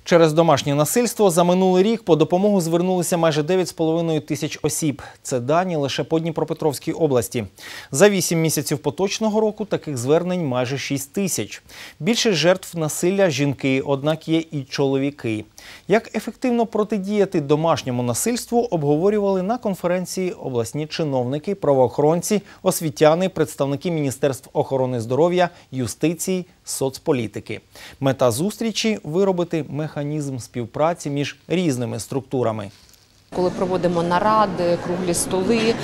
Через домашнє насильство за минулий рік по допомогу звернулися майже 9,5 тисяч осіб. Це дані лише по Дніпропетровській області. За 8 місяців поточного року таких звернень майже 6 тисяч. Більшість жертв насилля – жінки, однак є і чоловіки. Як ефективно протидіяти домашньому насильству, обговорювали на конференції обласні чиновники, правоохоронці, освітяни, представники Міністерств охорони здоров'я, юстиції, соцполітики. Мета зустрічі – виробити механізм співпраці між різними структурами. Коли проводимо наради, круглі столи,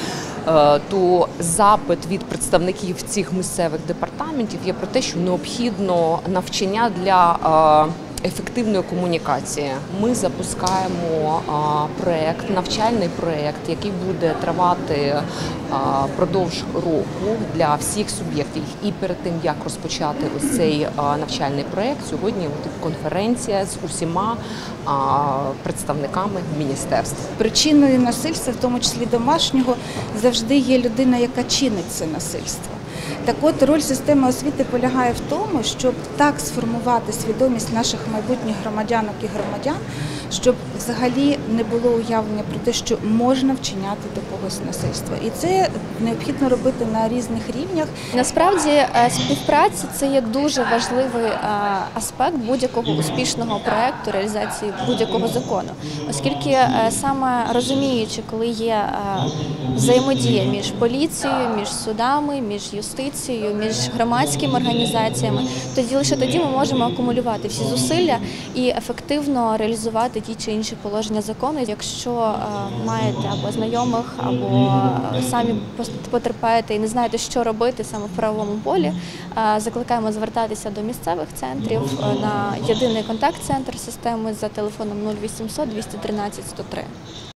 то запит від представників цих місцевих департаментів є про те, що необхідно навчання для ефективної комунікації. Ми запускаємо навчальний проєкт, який буде тривати впродовж року для всіх суб'єктів. І перед тим, як розпочати ось цей навчальний проєкт, сьогодні конференція з усіма представниками міністерств. Причиною насильства, в тому числі домашнього, завжди є людина, яка чинить це насильство. Так от, роль системи освіти полягає в тому, щоб так сформувати свідомість наших майбутніх громадянок і громадян, щоб взагалі не було уявлення про те, що можна вчиняти до когось насильства. І це необхідно робити на різних рівнях. Насправді, співпраця – це є дуже важливий аспект будь-якого успішного проєкту, реалізації будь-якого закону. Оскільки саме розуміючи, коли є взаємодія між поліцією, між судами, між юстицією, між громадськими організаціями, лише тоді ми можемо акумулювати всі зусилля і ефективно реалізувати ті чи інші положення закону. Якщо маєте або знайомих, або самі потерпаєте і не знаєте, що робити саме в правовому полі, закликаємо звертатися до місцевих центрів на єдиний контакт-центр системи за телефоном 0800 213 103.